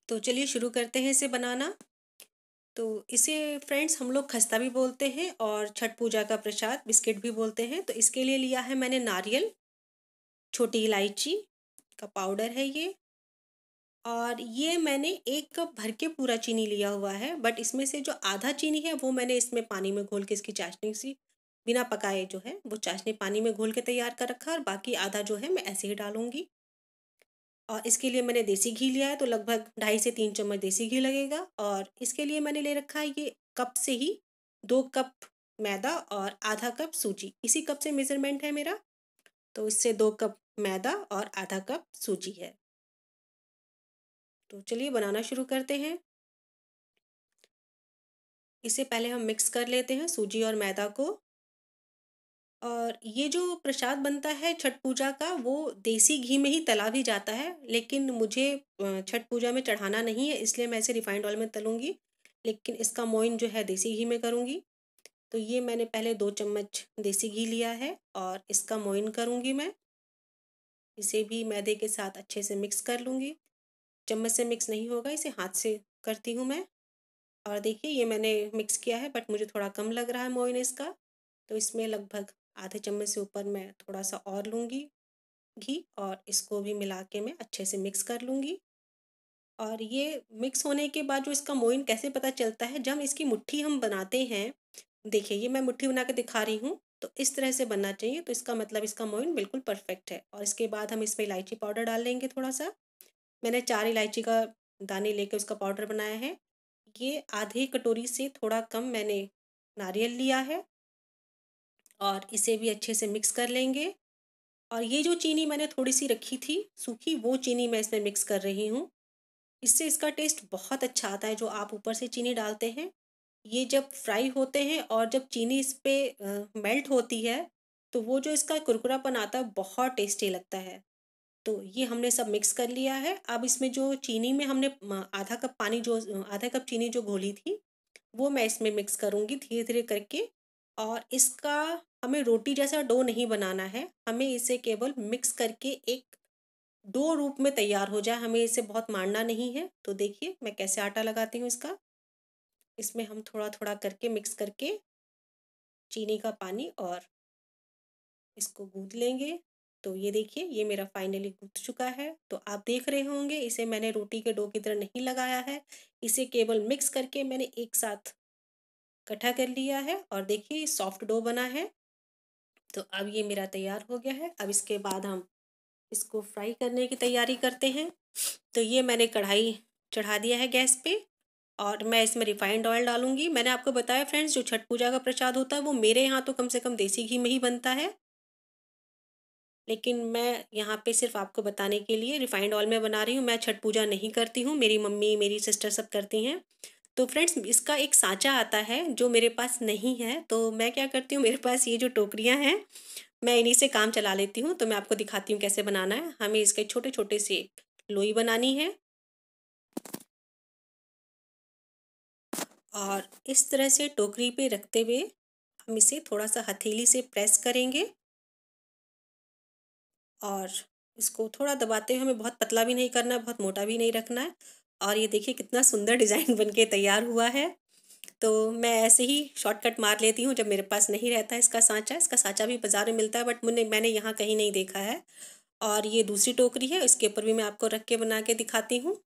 तो चलिए शुरू करते हैं इसे बनाना। तो इसे फ्रेंड्स हम लोग खस्ता भी बोलते हैं और छठ पूजा का प्रसाद बिस्किट भी बोलते हैं। तो इसके लिए लिया है मैंने नारियल, छोटी इलायची का पाउडर है ये, और ये मैंने 1 कप भर के पूरा चीनी लिया हुआ है। बट इसमें से जो आधा चीनी है वो मैंने इसमें पानी में घोल के इसकी चाशनी सी बिना पकाए जो है वो चाशनी पानी में घोल के तैयार कर रखा है, और बाकी आधा जो है मैं ऐसे ही डालूंगी। और इसके लिए मैंने देसी घी लिया है, तो लगभग 2.5 से 3 चम्मच देसी घी लगेगा। और इसके लिए मैंने ले रखा है ये कप से ही 2 कप मैदा और आधा कप सूजी, इसी कप से मेजरमेंट है मेरा। तो इससे 2 कप मैदा और आधा कप सूजी है। तो चलिए बनाना शुरू करते हैं। इसे पहले हम मिक्स कर लेते हैं सूजी और मैदा को। और ये जो प्रसाद बनता है छठ पूजा का वो देसी घी में ही तला भी जाता है, लेकिन मुझे छठ पूजा में चढ़ाना नहीं है, इसलिए मैं इसे रिफाइंड ऑयल में तलूंगी। लेकिन इसका मोइन जो है देसी घी में करूँगी। तो ये मैंने पहले 2 चम्मच देसी घी लिया है और इसका मोइन करूँगी मैं। इसे भी मैदे के साथ अच्छे से मिक्स कर लूँगी। चम्मच से मिक्स नहीं होगा, इसे हाथ से करती हूँ मैं। और देखिए ये मैंने मिक्स किया है, बट मुझे थोड़ा कम लग रहा है मोइन इसका। तो इसमें लगभग आधे चम्मच से ऊपर मैं थोड़ा सा और लूँगी घी, और इसको भी मिला के मैं अच्छे से मिक्स कर लूँगी। और ये मिक्स होने के बाद जो इसका मोइन कैसे पता चलता है, जब इसकी मुट्ठी हम बनाते हैं, देखिए ये मैं मुट्ठी बना के दिखा रही हूँ, तो इस तरह से बनना चाहिए। तो इसका मतलब इसका मोइन बिल्कुल परफेक्ट है। और इसके बाद हम इसमें इलायची पाउडर डाल लेंगे थोड़ा सा। मैंने 4 इलायची का दाने लेकर उसका पाउडर बनाया है। ये आधी कटोरी से थोड़ा कम मैंने नारियल लिया है, और इसे भी अच्छे से मिक्स कर लेंगे। और ये जो चीनी मैंने थोड़ी सी रखी थी सूखी, वो चीनी मैं इसमें मिक्स कर रही हूँ। इससे इसका टेस्ट बहुत अच्छा आता है, जो आप ऊपर से चीनी डालते हैं। ये जब फ्राई होते हैं और जब चीनी इस पे मेल्ट होती है, तो वो जो इसका कुरकुरापन आता है बहुत टेस्टी लगता है। तो ये हमने सब मिक्स कर लिया है। अब इसमें जो चीनी में हमने आधा कप पानी जो आधा कप चीनी जो घोली थी, वो मैं इसमें मिक्स करूँगी धीरे धीरे करके। और इसका हमें रोटी जैसा डो नहीं बनाना है, हमें इसे केवल मिक्स करके एक डो रूप में तैयार हो जाए, हमें इसे बहुत मारना नहीं है। तो देखिए मैं कैसे आटा लगाती हूँ इसका। इसमें हम थोड़ा थोड़ा करके मिक्स करके चीनी का पानी और इसको गूँथ लेंगे। तो ये देखिए ये मेरा फाइनली गूँथ चुका है। तो आप देख रहे होंगे इसे मैंने रोटी के डो की तरह नहीं लगाया है, इसे केवल मिक्स करके मैंने एक साथ इकट्ठा कर लिया है। और देखिए सॉफ्ट डो बना है। तो अब ये मेरा तैयार हो गया है। अब इसके बाद हम इसको फ्राई करने की तैयारी करते हैं। तो ये मैंने कढ़ाई चढ़ा दिया है गैस पे, और मैं इसमें रिफाइंड ऑयल डालूंगी। मैंने आपको बताया फ्रेंड्स, जो छठ पूजा का प्रसाद होता है वो मेरे यहाँ तो कम से कम देसी घी में ही बनता है, लेकिन मैं यहाँ पे सिर्फ आपको बताने के लिए रिफाइंड ऑयल में बना रही हूँ। मैं छठ पूजा नहीं करती हूँ, मेरी मम्मी मेरी सिस्टर सब करती हैं। तो फ्रेंड्स इसका एक सांचा आता है जो मेरे पास नहीं है, तो मैं क्या करती हूँ, मेरे पास ये जो टोकरियाँ हैं मैं इन्हीं से काम चला लेती हूँ। तो मैं आपको दिखाती हूँ कैसे बनाना है। हमें इसके छोटे छोटे से लोई बनानी है, और इस तरह से टोकरी पे रखते हुए हम इसे थोड़ा सा हथेली से प्रेस करेंगे, और इसको थोड़ा दबाते हुए हमें बहुत पतला भी नहीं करना है, बहुत मोटा भी नहीं रखना है। और ये देखिए कितना सुंदर डिज़ाइन बन के तैयार हुआ है। तो मैं ऐसे ही शॉर्टकट मार लेती हूँ जब मेरे पास नहीं रहता है इसका सांचा भी बाज़ार में मिलता है, बट मैंने यहाँ कहीं नहीं देखा है। और ये दूसरी टोकरी है, इसके ऊपर भी मैं आपको रख के बना के दिखाती हूँ।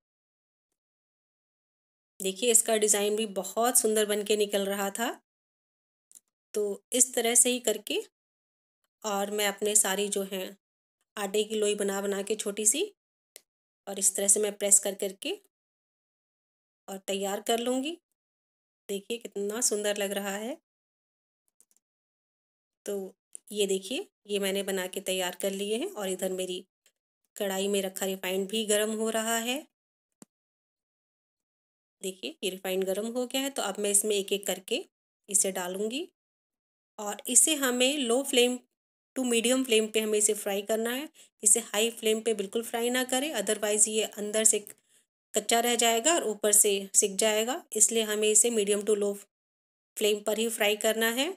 देखिए इसका डिज़ाइन भी बहुत सुंदर बन के निकल रहा था। तो इस तरह से ही करके, और मैं अपने सारी जो हैं आटे की लोई बना बना के छोटी सी, और इस तरह से मैं प्रेस कर करके और तैयार कर लूँगी। देखिए कितना सुंदर लग रहा है। तो ये देखिए ये मैंने बना के तैयार कर लिए हैं, और इधर मेरी कढ़ाई में रखा रिफाइंड भी गर्म हो रहा है। देखिए ये रिफाइंड गर्म हो गया है। तो अब मैं इसमें एक एक करके इसे डालूँगी, और इसे हमें low flame to medium flame पे हमें इसे फ्राई करना है। इसे हाई फ्लेम पे बिल्कुल फ्राई ना करें, अदरवाइज़ ये अंदर से कच्चा रह जाएगा और ऊपर से सिक जाएगा। इसलिए हमें इसे मीडियम टू लो फ्लेम पर ही फ्राई करना है।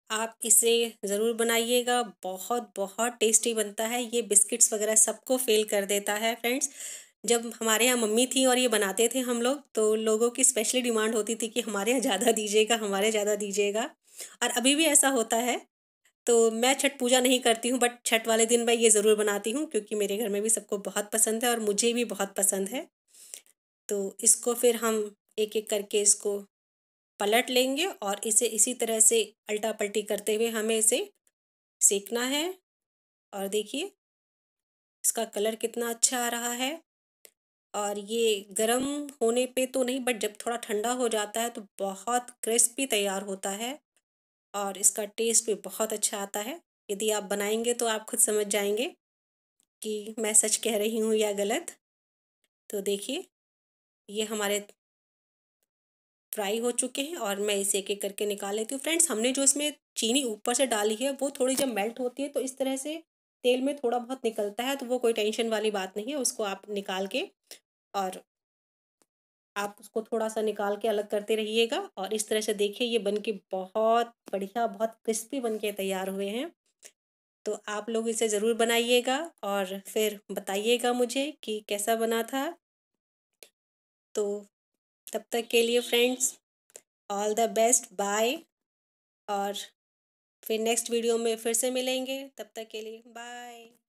आप इसे ज़रूर बनाइएगा, बहुत बहुत टेस्टी बनता है। ये बिस्किट्स वगैरह सबको फ़ेल कर देता है फ्रेंड्स। जब हमारे यहाँ मम्मी थी और ये बनाते थे हम लोग, तो लोगों की स्पेशली डिमांड होती थी कि हमारे यहाँ ज़्यादा दीजिएगा, हमारे ज़्यादा दीजिएगा। और अभी भी ऐसा होता है। तो मैं छठ पूजा नहीं करती हूँ, बट छठ वाले दिन मैं ये ज़रूर बनाती हूँ, क्योंकि मेरे घर में भी सबको बहुत पसंद है और मुझे भी बहुत पसंद है। तो इसको फिर हम एक-एक करके इसको पलट लेंगे और इसे इसी तरह से अल्टा-पल्टी करते हुए हमें इसे सेंकना है। और देखिए, इसका कलर कितना अच्छा आ रहा है। और ये गरम होने पे तो नहीं, बट जब थोड़ा ठंडा हो जाता है तो बहुत क्रिस्पी तैयार होता है और इसका टेस्ट भी बहुत अच्छा आता है। यदि आप बनाएँगे तो आप खुद समझ जाएँगे कि मैं सच कह रही हूँ या गलत। तो देखिए, ये हमारे फ्राई हो चुके हैं और मैं इसे एक-एक करके निकाल लेती हूँ। फ्रेंड्स, हमने जो इसमें चीनी ऊपर से डाली है, वो थोड़ी जब मेल्ट होती है तो इस तरह से तेल में थोड़ा बहुत निकलता है, तो वो कोई टेंशन वाली बात नहीं है। उसको आप निकाल के और आप उसको थोड़ा-सा निकाल के अलग करते रहिएगा और इस तरह से देखिए ये बन के बहुत बढ़िया, बहुत क्रिस्पी बन के तैयार हुए हैं। तो आप लोग इसे ज़रूर बनाइएगा और फिर बताइएगा मुझे कि कैसा बना था। तो तब तक के लिए friends, all the best, bye. और फिर नेक्स्ट वीडियो में फिर से मिलेंगे, तब तक के लिए बाय।